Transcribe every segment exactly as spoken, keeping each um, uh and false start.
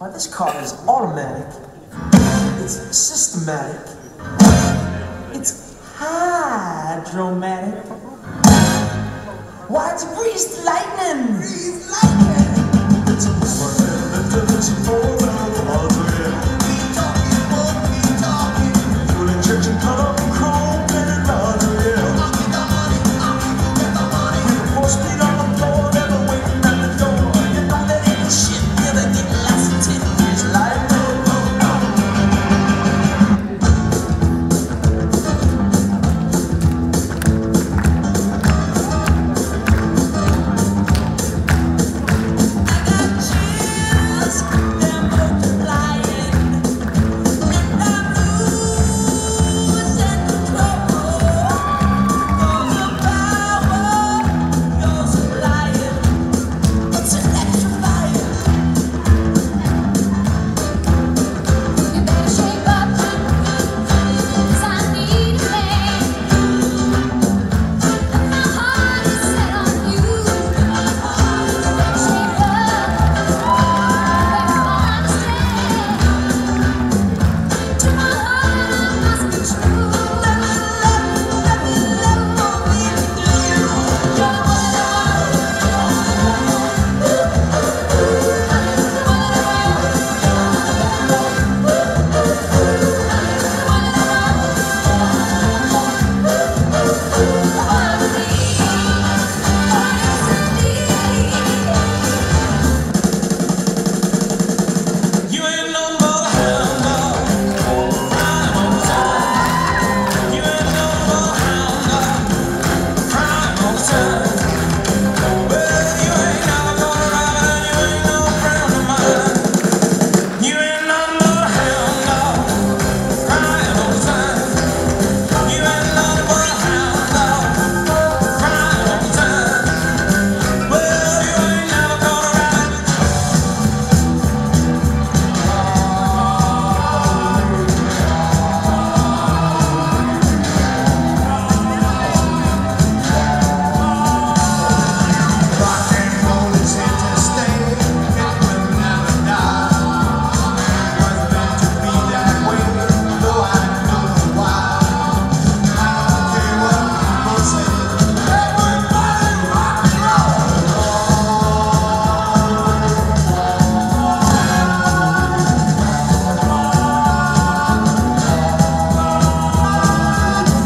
Why, this car is automatic. It's systematic. It's hydromatic. Why, it's greased lightning. Greased lightning. It's a it's a keep talking, boy, keep talking. Fuel injection, color, chrome, and rudder, yeah. Get the money. With a four speed on the floor, never waiting at the door. You know that ain't shit, never get lost until it's lightning.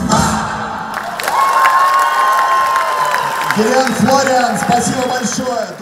Кириан Флориан, спасибо большое.